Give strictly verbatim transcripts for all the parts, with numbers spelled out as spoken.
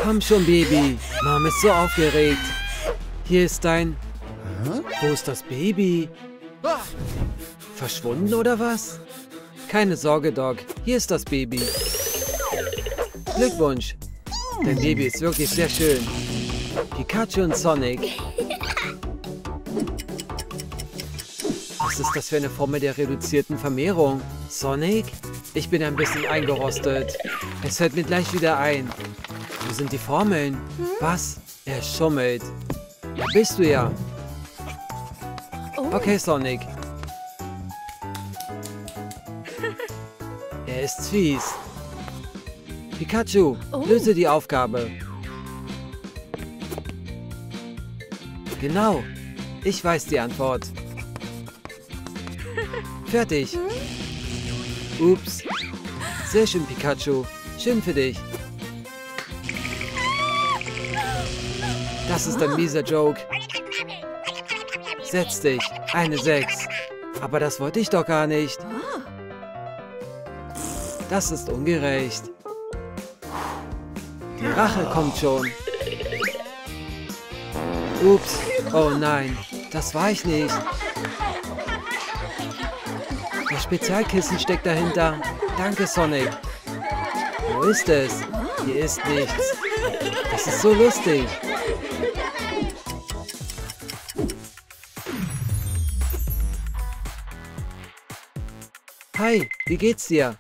Komm schon, Baby. Mom ist so aufgeregt. Hier ist dein... Wo ist das Baby? Verschwunden oder was? Keine Sorge, Doc. Hier ist das Baby. Glückwunsch. Dein Baby ist wirklich sehr schön. Pikachu und Sonic. Was ist das für eine Formel der reduzierten Vermehrung? Sonic? Ich bin ein bisschen eingerostet. Es fällt mir gleich wieder ein. Wo sind die Formeln? Was? Er schummelt. Da bist du ja. Okay, Sonic. Er ist fies. Pikachu, löse die Aufgabe. Genau. Ich weiß die Antwort. Fertig. Ups. Sehr schön, Pikachu. Schön für dich. Das ist ein mieser Joke. Setz dich. Eine sechs. Aber das wollte ich doch gar nicht. Das ist ungerecht. Die Rache kommt schon. Ups. Oh nein. Das war ich nicht. Das Spezialkissen steckt dahinter. Danke, Sonic. Wo ist es? Hier ist nichts. Das ist so lustig. Hi, wie geht's dir?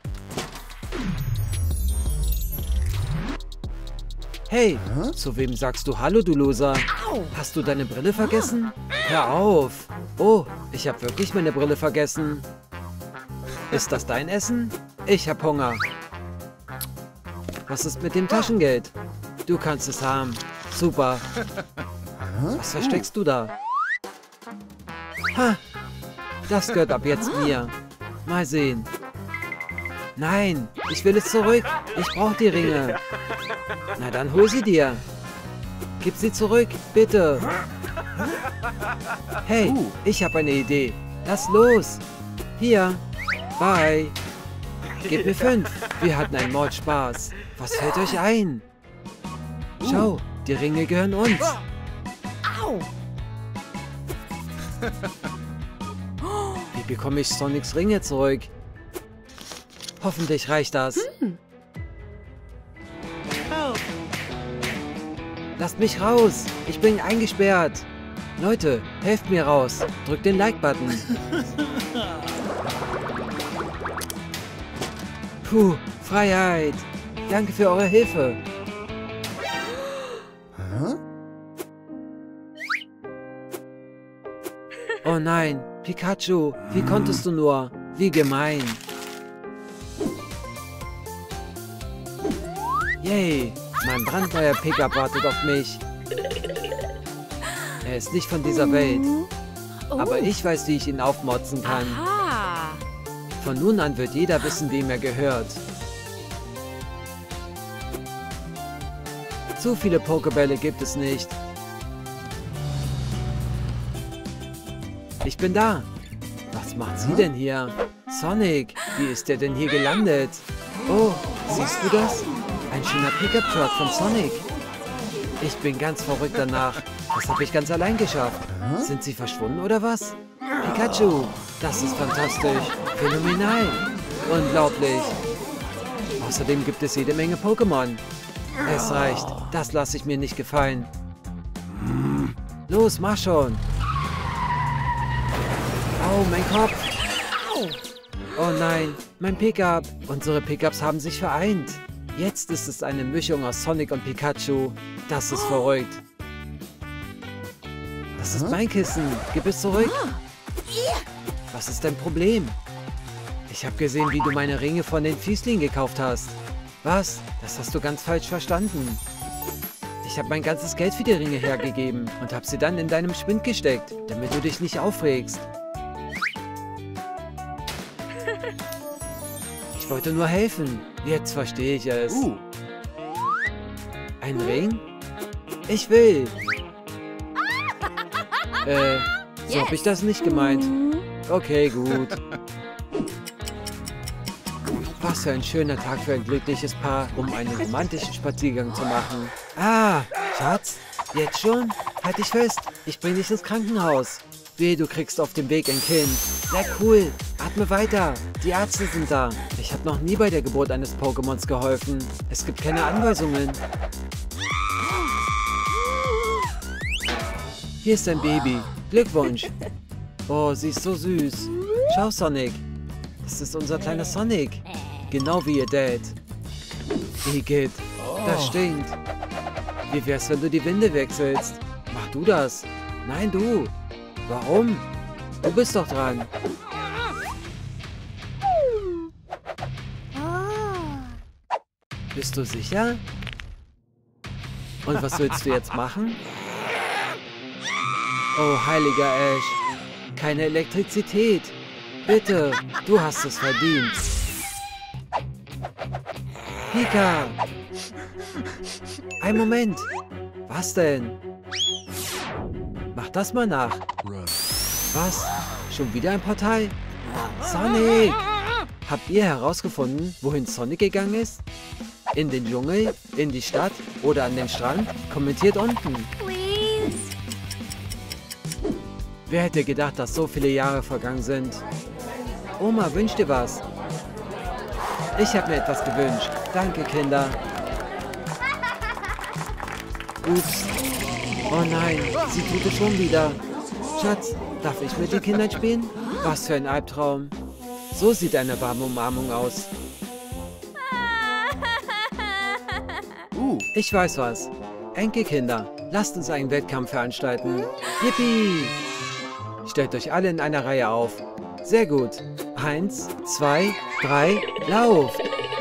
Hey, zu wem sagst du Hallo, du Loser? Hast du deine Brille vergessen? Hör auf. Oh, ich habe wirklich meine Brille vergessen. Ist das dein Essen? Ich hab Hunger. Was ist mit dem Taschengeld? Du kannst es haben. Super. Was versteckst du da? Ha! Das gehört ab jetzt mir. Mal sehen. Nein, ich will es zurück. Ich brauche die Ringe. Na dann hol sie dir. Gib sie zurück, bitte. Hey, ich habe eine Idee. Lass los. Hier. Bye. Gib mir fünf. Wir hatten einen Mordspaß. Was fällt euch ein? Schau, die Ringe gehören uns. Wie bekomme ich Sonics Ringe zurück? Hoffentlich reicht das. Lasst mich raus. Ich bin eingesperrt. Leute, helft mir raus. Drückt den Like-Button. Puh, Freiheit. Danke für eure Hilfe. Oh nein, Pikachu, wie konntest du nur? Wie gemein. Yay, mein brandneuer Pickup wartet auf mich. Er ist nicht von dieser Welt. Aber ich weiß, wie ich ihn aufmotzen kann. Von nun an wird jeder wissen, wem er gehört. Zu viele Pokebälle gibt es nicht. Ich bin da. Was macht sie denn hier? Sonic, wie ist der denn hier gelandet? Oh, siehst du das? Ein schöner Pickup-Truck von Sonic. Ich bin ganz verrückt danach. Das habe ich ganz allein geschafft. Sind sie verschwunden oder was? Pikachu, das ist fantastisch. Phänomenal. Unglaublich. Außerdem gibt es jede Menge Pokémon. Es reicht. Das lasse ich mir nicht gefallen. Los, mach schon. Au, mein Kopf. Oh nein, mein Pickup. Unsere Pickups haben sich vereint. Jetzt ist es eine Mischung aus Sonic und Pikachu. Das ist verrückt. Das ist mein Kissen. Gib es zurück. Was ist dein Problem? Ich habe gesehen, wie du meine Ringe von den Fieslingen gekauft hast. Was? Das hast du ganz falsch verstanden. Ich habe mein ganzes Geld für die Ringe hergegeben und habe sie dann in deinem Spind gesteckt, damit du dich nicht aufregst. Ich wollte nur helfen. Jetzt verstehe ich es. Uh. Ein Ring? Ich will. Äh, so habe ich das nicht gemeint. Okay, gut. Was Was für ein schöner Tag für ein glückliches Paar, um einen romantischen Spaziergang zu machen. Ah, Schatz, jetzt schon? Halt dich fest, ich bring dich ins Krankenhaus. Weh, du kriegst auf dem Weg ein Kind. Sehr cool, atme weiter. Die Ärzte sind da. Ich habe noch nie bei der Geburt eines Pokémons geholfen. Es gibt keine Anweisungen. Hier ist dein Baby. Glückwunsch. Oh, sie ist so süß. Schau, Sonic. Das ist unser kleiner Sonic. Genau wie ihr Dad. Igitt, das stinkt. Wie wär's, wenn du die Winde wechselst? Mach du das. Nein, du. Warum? Du bist doch dran. Bist du sicher? Und was willst du jetzt machen? Oh, heiliger Ash. Keine Elektrizität. Bitte, du hast es verdient. Pika! Ein Moment. Was denn? Mach das mal nach. Was? Schon wieder ein Portal? Sonic! Habt ihr herausgefunden, wohin Sonic gegangen ist? In den Dschungel, in die Stadt oder an den Strand? Kommentiert unten. Wer hätte gedacht, dass so viele Jahre vergangen sind? Oma, wünscht dir was? Ich habe mir etwas gewünscht. Danke, Kinder. Ups. Oh nein, sie tut es schon wieder. Schatz, darf ich mit den Kindern spielen? Was für ein Albtraum. So sieht eine warme Umarmung aus. Ich weiß was. Enkelkinder, lasst uns einen Wettkampf veranstalten. Yippie! Stellt euch alle in einer Reihe auf. Sehr gut. Eins, zwei, drei, lauf!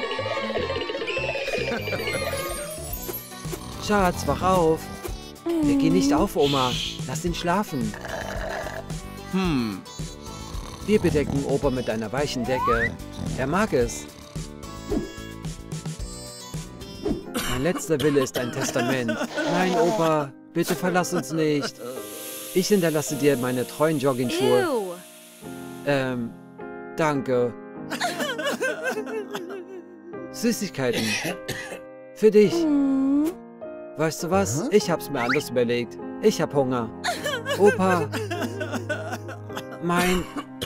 Schatz, wach auf. Wir gehen nicht auf, Oma. Lass ihn schlafen. Hm. Wir bedecken Opa mit einer weichen Decke. Er mag es. Mein letzter Wille ist ein Testament. Nein, Opa, bitte verlass uns nicht. Ich hinterlasse dir meine treuen Joggingschuhe. Ähm, danke. Süßigkeiten. Für dich. Weißt du was? Ich hab's mir anders überlegt. Ich hab Hunger. Opa. Mein...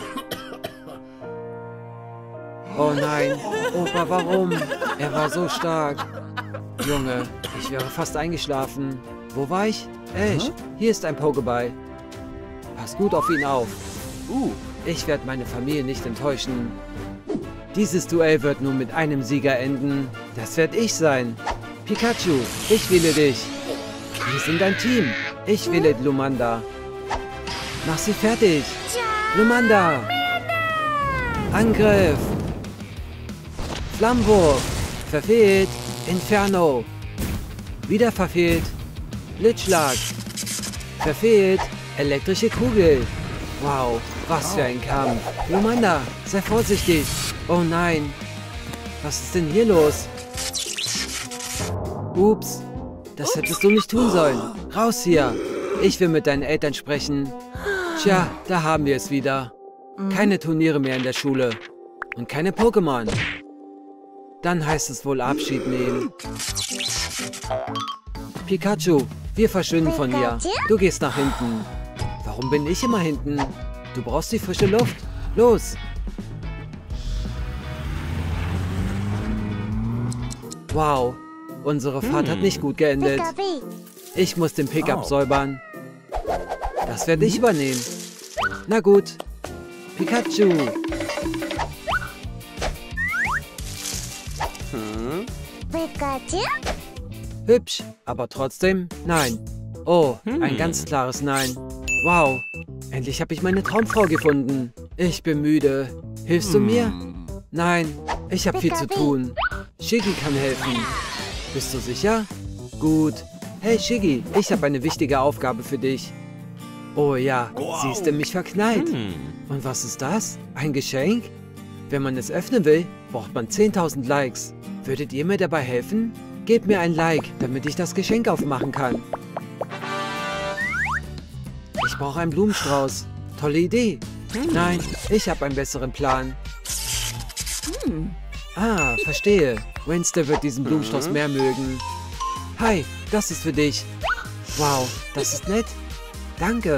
Oh nein. Opa, warum? Er war so stark. Junge, ich wäre fast eingeschlafen. Wo war ich? Ash, hier ist ein Pokéball. Pass gut auf ihn auf. Uh, ich werde meine Familie nicht enttäuschen. Dieses Duell wird nun mit einem Sieger enden. Das werde ich sein. Pikachu, ich wähle dich. Wir sind ein Team. Ich wähle Glumanda. Mach sie fertig. Glumanda. Angriff. Flammenwurf. Verfehlt. Inferno. Wieder verfehlt. Blitzschlag. Verfehlt. Elektrische Kugel. Wow, was für ein Kampf. Glumanda, sei vorsichtig. Oh nein. Was ist denn hier los? Ups. Das hättest du nicht tun sollen. Raus hier. Ich will mit deinen Eltern sprechen. Tja, da haben wir es wieder. Keine Turniere mehr in der Schule. Und keine Pokémon. Dann heißt es wohl Abschied nehmen. Pikachu, wir verschwinden von hier. Du gehst nach hinten. Warum bin ich immer hinten? Du brauchst die frische Luft. Los! Wow, unsere Fahrt hat nicht gut geendet. Ich muss den Pickup säubern. Das werde ich übernehmen. Na gut. Pikachu. Hübsch, aber trotzdem nein. Oh, ein ganz klares Nein. Wow, endlich habe ich meine Traumfrau gefunden. Ich bin müde. Hilfst du mir? Nein, ich habe viel zu tun. Shiggy kann helfen. Bist du sicher? Gut. Hey Shiggy, ich habe eine wichtige Aufgabe für dich. Oh ja, sie ist in mich verknallt. Und was ist das? Ein Geschenk? Wenn man es öffnen will, braucht man zehntausend Likes. Würdet ihr mir dabei helfen? Gebt mir ein Like, damit ich das Geschenk aufmachen kann. Ich brauche einen Blumenstrauß. Tolle Idee. Nein, ich habe einen besseren Plan. Ah, verstehe. Wednesday wird diesen Blumenstrauß mehr mögen. Hi, das ist für dich. Wow, das ist nett. Danke.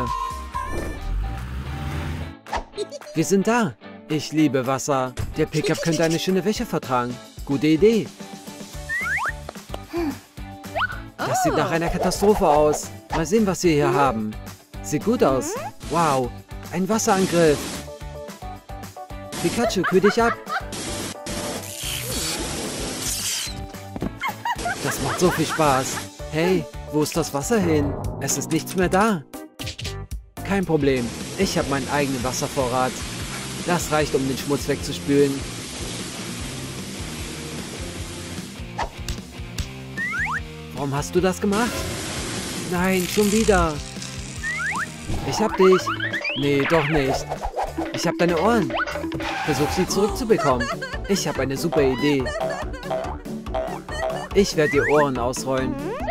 Wir sind da. Ich liebe Wasser. Der Pickup könnte eine schöne Wäsche vertragen. Gute Idee. Das sieht nach einer Katastrophe aus. Mal sehen, was wir hier haben. Sieht gut aus. Wow, ein Wasserangriff. Pikachu, kühl dich ab. Das macht so viel Spaß. Hey, wo ist das Wasser hin? Es ist nichts mehr da. Kein Problem. Ich habe meinen eigenen Wasservorrat. Das reicht, um den Schmutz wegzuspülen. Warum hast du das gemacht? Nein, schon wieder. Ich hab dich. Nee, doch nicht. Ich hab deine Ohren. Versuch sie zurückzubekommen. Ich habe eine super Idee. Ich werde dir Ohren ausrollen.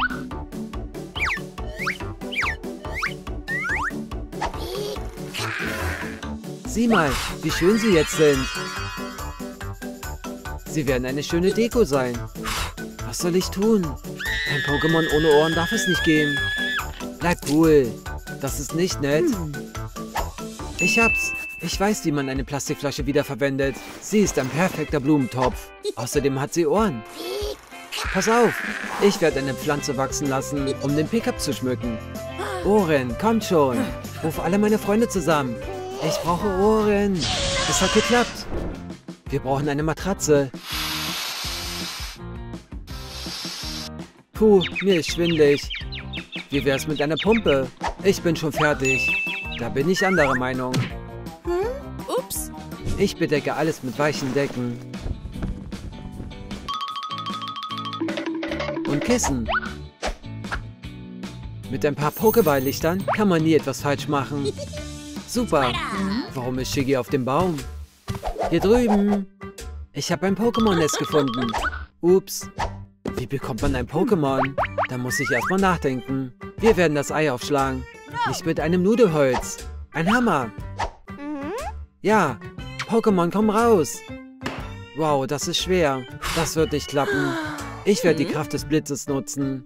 Sieh mal, wie schön sie jetzt sind. Sie werden eine schöne Deko sein. Was soll ich tun? Ein Pokémon ohne Ohren darf es nicht geben. Bleib cool. Das ist nicht nett. Ich hab's. Ich weiß, wie man eine Plastikflasche wiederverwendet. Sie ist ein perfekter Blumentopf. Außerdem hat sie Ohren. Pass auf. Ich werde eine Pflanze wachsen lassen, um den Pickup zu schmücken. Ohren, kommt schon. Ruf alle meine Freunde zusammen. Ich brauche Ohren. Es hat geklappt. Wir brauchen eine Matratze. Puh, mir ist schwindelig. Wie wär's mit einer Pumpe? Ich bin schon fertig. Da bin ich anderer Meinung. Hm? Ups. Ich bedecke alles mit weichen Decken. Und Kissen. Mit ein paar Pokéball-Lichtern kann man nie etwas falsch machen. Super. Warum ist Shiggy auf dem Baum? Hier drüben. Ich habe ein Pokémon-Nest gefunden. Ups. Wie bekommt man ein Pokémon? Da muss ich erstmal nachdenken. Wir werden das Ei aufschlagen. Nicht mit einem Nudelholz. Ein Hammer. Ja, Pokémon, komm raus. Wow, das ist schwer. Das wird nicht klappen. Ich werde die Kraft des Blitzes nutzen.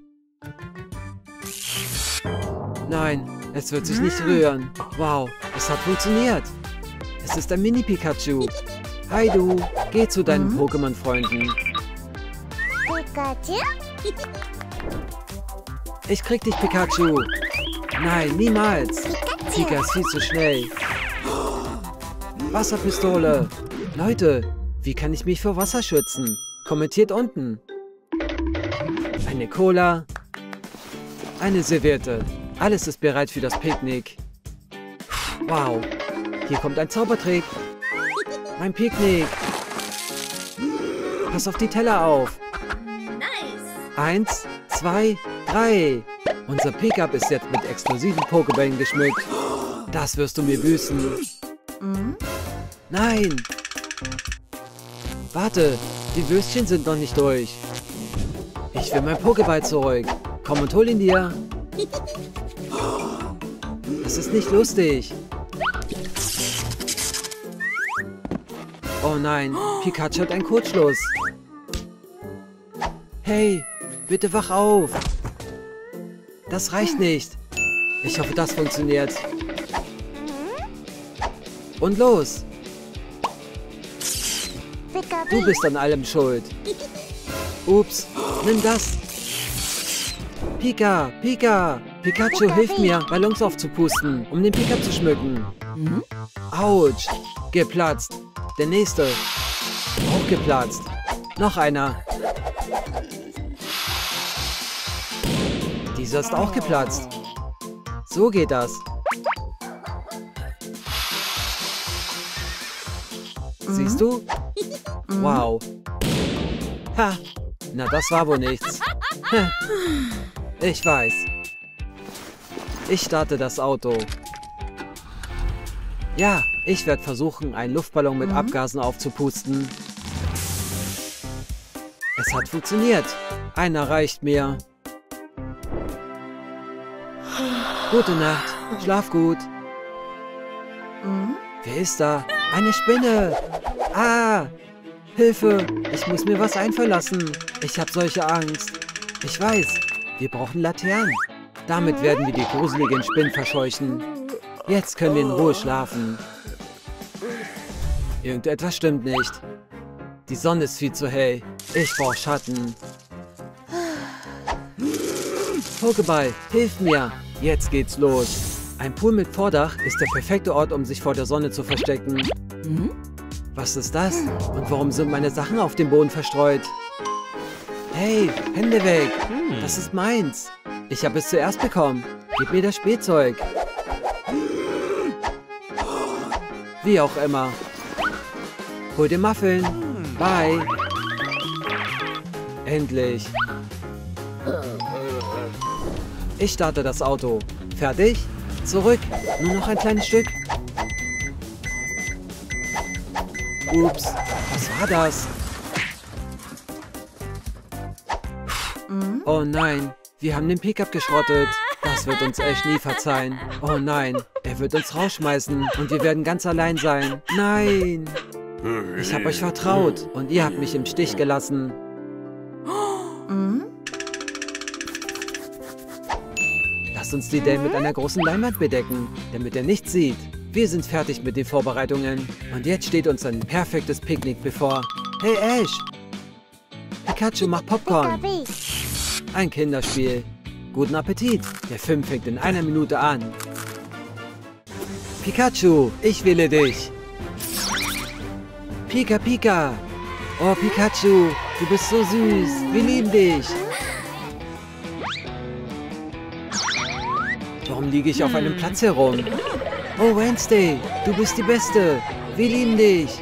Nein, es wird sich nicht rühren. Wow, es hat funktioniert. Es ist ein Mini-Pikachu. Hi du, geh zu deinen Pokémon-Freunden. Pikachu? Ich krieg dich, Pikachu. Nein, niemals. Pika ist viel zu schnell. Wasserpistole. Leute, wie kann ich mich vor Wasser schützen? Kommentiert unten. Eine Cola. Eine Serviette. Alles ist bereit für das Picknick. Wow. Hier kommt ein Zaubertrick. Mein Picknick. Pass auf die Teller auf. Eins, zwei, drei. Unser Pickup ist jetzt mit explosiven Pokébällen geschmückt. Das wirst du mir büßen. Nein. Warte, die Würstchen sind noch nicht durch. Ich will mein Pokéball zurück. Komm und hol ihn dir. Das ist nicht lustig. Oh nein, Pikachu hat einen Kurzschluss. Hey, bitte wach auf. Das reicht nicht. Ich hoffe, das funktioniert. Und los. Du bist an allem schuld. Ups, nimm das. Pika, Pika. Pikachu, hilf mir, Ballons aufzupusten, um den Pickup zu schmücken. Autsch, geplatzt. Der nächste. Auch geplatzt. Noch einer. Dieser ist auch geplatzt. So geht das. Siehst du? Wow. Ha, na das war wohl nichts. Ich weiß. Ich starte das Auto. Ja, ich werde versuchen, einen Luftballon mit Abgasen aufzupusten. Es hat funktioniert. Einer reicht mir. Gute Nacht. Schlaf gut. Wer ist da? Eine Spinne. Ah! Hilfe! Ich muss mir was einfallen lassen. Ich habe solche Angst. Ich weiß, wir brauchen Laternen. Damit werden wir die gruseligen Spinnen verscheuchen. Jetzt können wir in Ruhe schlafen. Irgendetwas stimmt nicht. Die Sonne ist viel zu hell. Ich brauche Schatten. Pokéball, hilf mir. Jetzt geht's los. Ein Pool mit Vordach ist der perfekte Ort, um sich vor der Sonne zu verstecken. Mhm. Was ist das? Und warum sind meine Sachen auf dem Boden verstreut? Hey, Hände weg! Das ist meins. Ich habe es zuerst bekommen. Gib mir das Spielzeug. Wie auch immer. Hol den Muffin. Bye. Endlich. Ich starte das Auto. Fertig? Zurück. Nur noch ein kleines Stück. Ups. Was war das? Oh nein. Wir haben den Pickup geschrottet. Das wird uns Ash nie verzeihen. Oh nein. Er wird uns rausschmeißen und wir werden ganz allein sein. Nein. Ich habe euch vertraut und ihr habt mich im Stich gelassen. Lasst uns die Dale mit einer großen Leinwand bedecken, damit er nichts sieht. Wir sind fertig mit den Vorbereitungen und jetzt steht uns ein perfektes Picknick bevor. Hey Ash! Pikachu macht Popcorn. Ein Kinderspiel. Guten Appetit. Der Film fängt in einer Minute an. Pikachu, ich wähle dich. Pika Pika. Oh Pikachu, du bist so süß. Wir lieben dich. Warum liege ich auf einem Platz herum? Oh Wednesday, du bist die Beste. Wir lieben dich.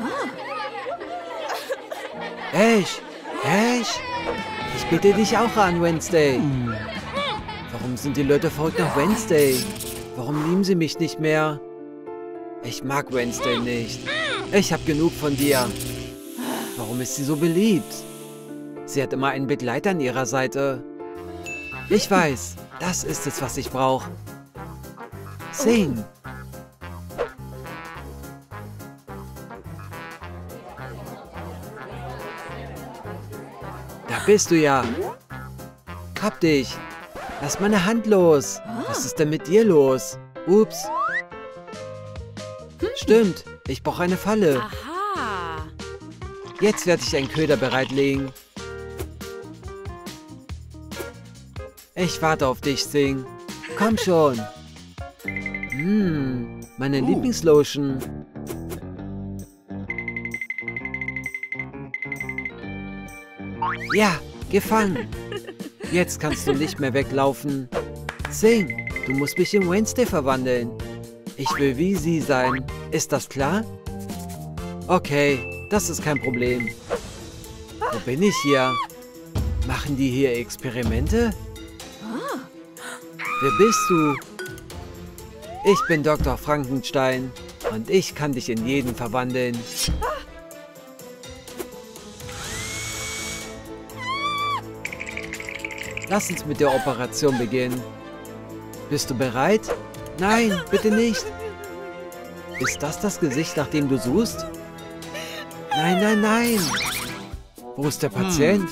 Ash, Ash. Ich bitte dich auch an, Wednesday. Warum sind die Leute verrückt nach Wednesday? Warum lieben sie mich nicht mehr? Ich mag Wednesday nicht. Ich habe genug von dir. Warum ist sie so beliebt? Sie hat immer einen Begleiter an ihrer Seite. Ich weiß, das ist es, was ich brauche. Sing. Da bist du ja. Hab dich. Lass meine Hand los. Was ist denn mit dir los? Ups. Stimmt, ich brauche eine Falle. Aha. Jetzt werde ich einen Köder bereitlegen. Ich warte auf dich, Sing. Komm schon. Hm, meine Lieblingslotion. Ja, gefangen. Jetzt kannst du nicht mehr weglaufen. Sing, du musst mich in Wednesday verwandeln. Ich will wie sie sein. Ist das klar? Okay, das ist kein Problem. Wo bin ich hier? Machen die hier Experimente? Wer bist du? Ich bin Doktor Frankenstein und ich kann dich in jeden verwandeln. Lass uns mit der Operation beginnen. Bist du bereit? Nein, bitte nicht. Ist das das Gesicht, nach dem du suchst? Nein, nein, nein. Wo ist der Patient?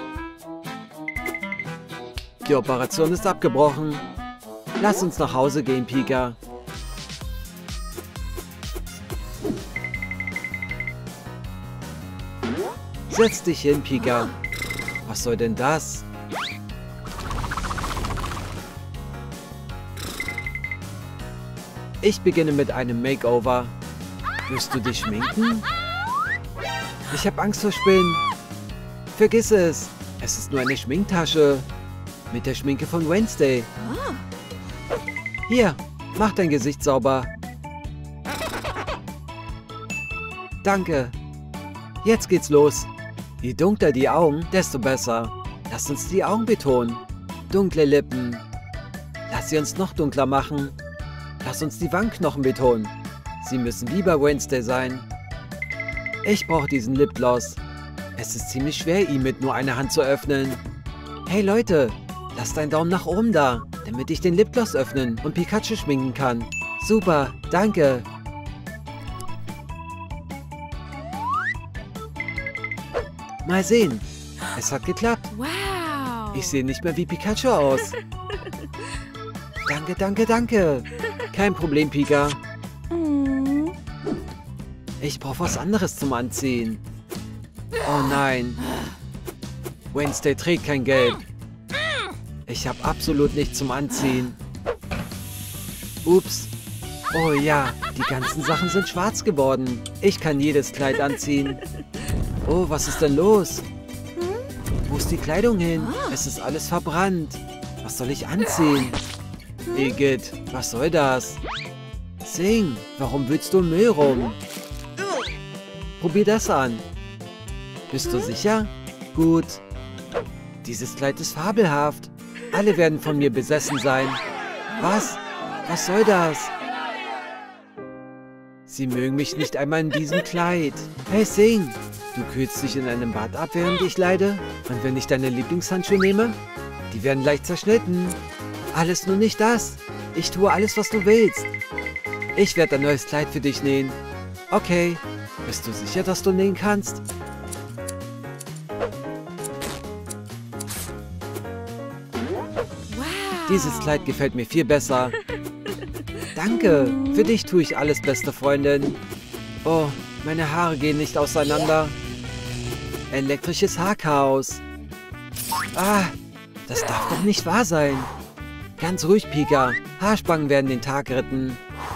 Die Operation ist abgebrochen. Lass uns nach Hause gehen, Pika. Setz dich hin, Pika. Was soll denn das? Ich beginne mit einem Makeover. Wirst du dich schminken? Ich habe Angst vor Spinnen. Vergiss es. Es ist nur eine Schminktasche. Mit der Schminke von Wednesday. Hier, mach dein Gesicht sauber. Danke. Jetzt geht's los. Je dunkler die Augen, desto besser. Lass uns die Augen betonen. Dunkle Lippen. Lass sie uns noch dunkler machen. Lass uns die Wangenknochen betonen. Sie müssen wie bei Wednesday sein. Ich brauche diesen Lipgloss. Es ist ziemlich schwer, ihn mit nur einer Hand zu öffnen. Hey Leute, lasst einen Daumen nach oben da, damit ich den Lipgloss öffnen und Pikachu schminken kann. Super, danke. Mal sehen. Es hat geklappt. Wow. Ich sehe nicht mehr wie Pikachu aus. Danke, danke, danke. Kein Problem, Pika. Ich brauche was anderes zum Anziehen. Oh nein. Wednesday trägt kein Gelb. Ich habe absolut nichts zum Anziehen. Ups. Oh ja, die ganzen Sachen sind schwarz geworden. Ich kann jedes Kleid anziehen. Oh, was ist denn los? Wo ist die Kleidung hin? Es ist alles verbrannt. Was soll ich anziehen? Igitt, was soll das? Sing, warum willst du im Müll rum? Probier das an. Bist du sicher? Gut. Dieses Kleid ist fabelhaft. Alle werden von mir besessen sein. Was? Was soll das? Sie mögen mich nicht einmal in diesem Kleid. Hey, Sing. Du kühlst dich in einem Bad ab, während ich leide? Und wenn ich deine Lieblingshandschuhe nehme? Die werden leicht zerschnitten. Alles nur nicht das. Ich tue alles, was du willst. Ich werde ein neues Kleid für dich nähen. Okay. Bist du sicher, dass du nähen kannst? Wow. Dieses Kleid gefällt mir viel besser. Danke. Für dich tue ich alles, beste Freundin. Oh, meine Haare gehen nicht auseinander. Elektrisches Haarchaos. Ah, das darf doch nicht wahr sein. Ganz ruhig, Pika. Haarspangen werden den Tag retten.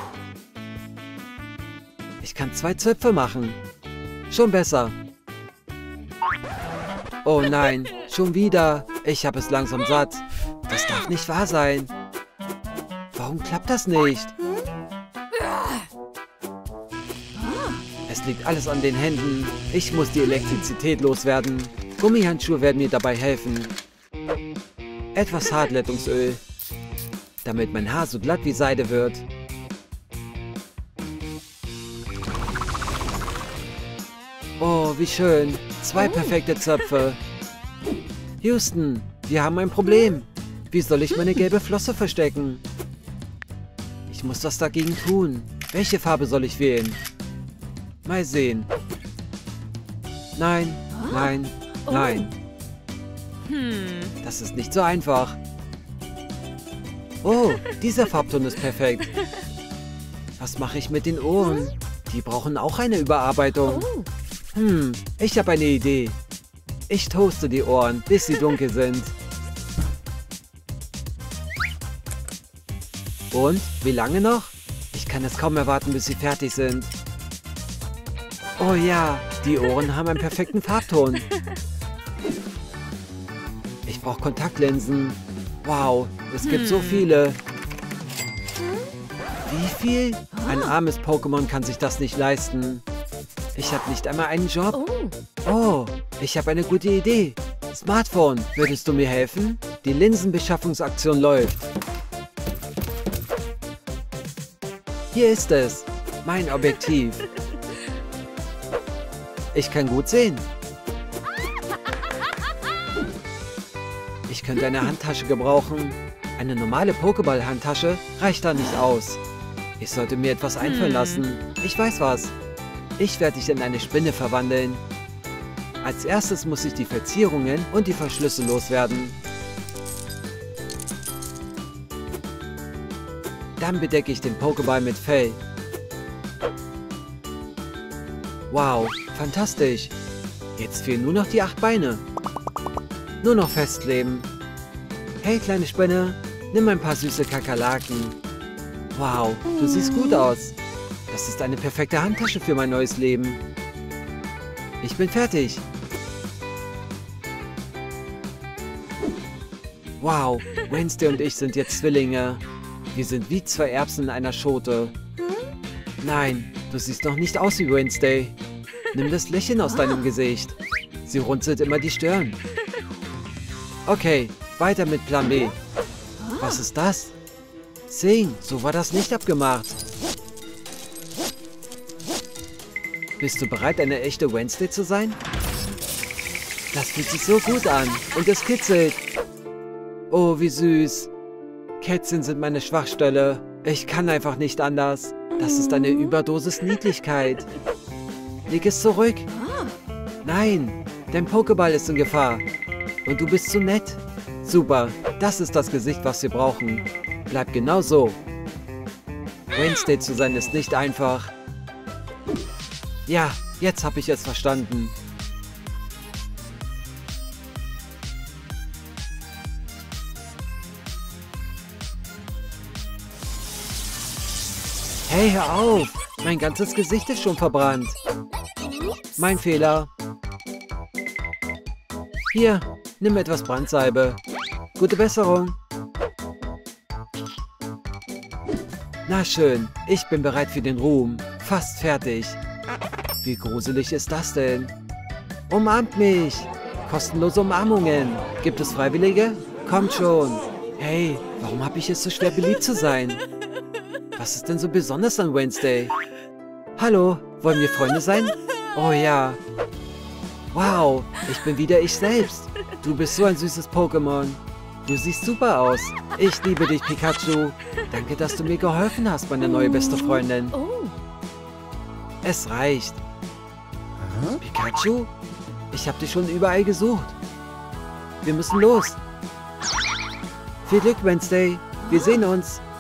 Ich kann zwei Zöpfe machen. Schon besser. Oh nein, schon wieder. Ich habe es langsam satt. Das darf nicht wahr sein. Warum klappt das nicht? Es liegt alles an den Händen. Ich muss die Elektrizität loswerden. Gummihandschuhe werden mir dabei helfen. Etwas Hartleitungsöl, damit mein Haar so glatt wie Seide wird. Oh, wie schön. Zwei perfekte Zöpfe. Houston, wir haben ein Problem. Wie soll ich meine gelbe Flosse verstecken? Ich muss was dagegen tun. Welche Farbe soll ich wählen? Mal sehen. Nein, nein, nein. Das ist nicht so einfach. Oh, dieser Farbton ist perfekt. Was mache ich mit den Ohren? Die brauchen auch eine Überarbeitung. Hm, ich habe eine Idee. Ich toaste die Ohren, bis sie dunkel sind. Und, wie lange noch? Ich kann es kaum erwarten, bis sie fertig sind. Oh ja, die Ohren haben einen perfekten Farbton. Ich brauche Kontaktlinsen. Wow, es gibt so viele. Wie viel? Ein armes Pokémon kann sich das nicht leisten. Ich habe nicht einmal einen Job. Oh, ich habe eine gute Idee. Smartphone, würdest du mir helfen? Die Linsenbeschaffungsaktion läuft. Hier ist es. Mein Objektiv. Ich kann gut sehen. Ich könnte eine Handtasche gebrauchen. Eine normale Pokéball-Handtasche reicht da nicht aus. Ich sollte mir etwas einfallen lassen. Ich weiß was. Ich werde dich in eine Spinne verwandeln. Als erstes muss ich die Verzierungen und die Verschlüsse loswerden. Dann bedecke ich den Pokéball mit Fell. Wow, fantastisch. Jetzt fehlen nur noch die acht Beine. Nur noch festkleben. Hey, kleine Spinne, nimm ein paar süße Kakerlaken. Wow, du siehst gut aus. Das ist eine perfekte Handtasche für mein neues Leben. Ich bin fertig. Wow, Wednesday und ich sind jetzt Zwillinge. Wir sind wie zwei Erbsen in einer Schote. Nein, du siehst noch nicht aus wie Wednesday. Nimm das Lächeln aus deinem Gesicht. Sie runzelt immer die Stirn. Okay, weiter mit Plan B. Was ist das? Sing, so war das nicht abgemacht. Bist du bereit, eine echte Wednesday zu sein? Das fühlt sich so gut an und es kitzelt. Oh, wie süß. Kätzchen sind meine Schwachstelle. Ich kann einfach nicht anders. Das ist eine Überdosis Niedlichkeit. Leg es zurück. Nein, Dein Pokéball ist in Gefahr. Und du bist zu nett. Super, das ist das Gesicht, was wir brauchen. Bleib genau so. Wednesday zu sein ist nicht einfach. Ja, jetzt habe ich es verstanden. Hey, hör auf! Mein ganzes Gesicht ist schon verbrannt. Mein Fehler. Hier, nimm etwas Brandsalbe. Gute Besserung. Na schön, ich bin bereit für den Ruhm. Fast fertig. Wie gruselig ist das denn? Umarmt mich! Kostenlose Umarmungen. Gibt es Freiwillige? Kommt schon. Hey, warum habe ich es so schwer, beliebt zu sein? Was ist denn so besonders an Wednesday? Hallo, wollen wir Freunde sein? Oh ja. Wow, ich bin wieder ich selbst. Du bist so ein süßes Pokémon. Du siehst super aus. Ich liebe dich, Pikachu. Danke, dass du mir geholfen hast, meine neue beste Freundin. Oh. Es reicht. Pikachu? Ich habe dich schon überall gesucht. Wir müssen los. Viel Glück, Wednesday. Wir sehen uns.